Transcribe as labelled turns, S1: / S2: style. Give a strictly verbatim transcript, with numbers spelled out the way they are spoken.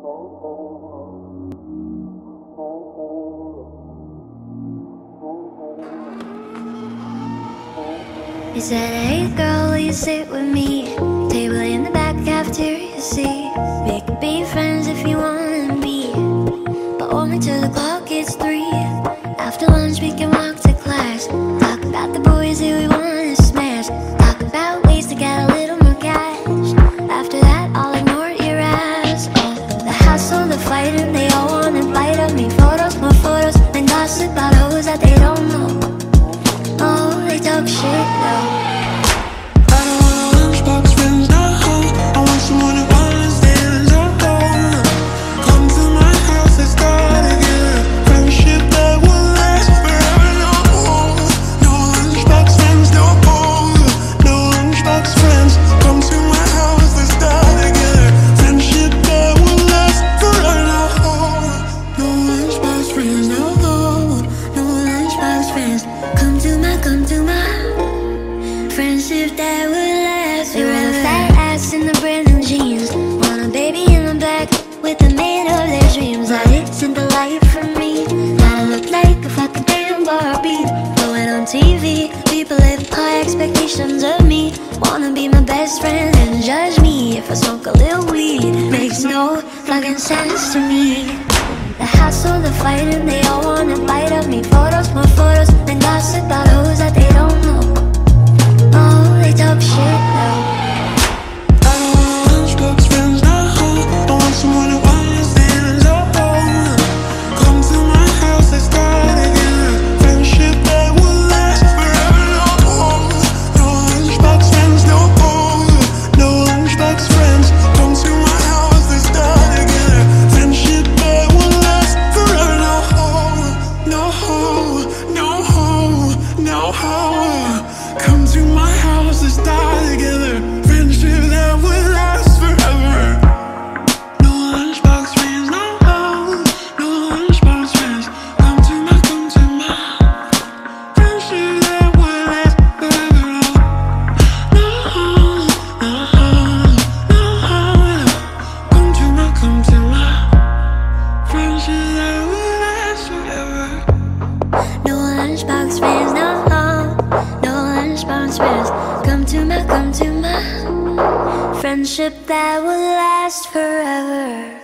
S1: He said, hey girl, will you sit with me? Table in the back, cafeteria seat. We could be friends if you wanna be, but only till the clock hits three. After lunch we can walk to class, talk about the boys that we wanna smash, talk about ways to get a little more cash. After that I'll ignore your ass. Oh, the hassle, the fighting, they all wanna bite of me. Photos, more photos, then gossip about hoes that they don't know. Oh, they talk shit though.
S2: I don't want lunchbox friends, no. I want someone who understands, oh. Come to my house, let's start again. Friendship that will last forever, no. No lunchbox friends, no. No lunchbox friends. Come to my house, let's start again. Friendship that will last forever, no. No lunchbox friends, no. No lunchbox friends. Come to my, come to my friendship that will last forever.
S1: They wear the fat ass in the brand new jeans, want a baby in the back with the man of their dreams. That isn't the life for me. Gotta look like a fucking damn Barbie. Going on T V, people have high expectations of me. Wanna be my best friend and judge me if I smoke a little weed. Makes no fucking sense to me. The hassle, the fighting, they all wanna bite of me. Photos, more photos, then gossip about hoes that they don't know. Oh, they talk shit though.
S2: I don't want lunchbox friends, no. I want someone who understands, oh. Come to my house, let's start again. Friendship that will last forever, no. No lunchbox friends, no. No lunchbox friends. Come to my house, let's start again. Friendship that will last forever, no. No, no, no. Come to my house, let's start together. Friendship that will last forever. No lunchbox friends, no. No lunchbox friends. Come to my, come to my friendship that will last forever. No, no, no. Come to my, come to my friendship that will last forever.
S1: No lunchbox friends, no. No lunchbox friends. Come to my, come to my friendship that will last forever.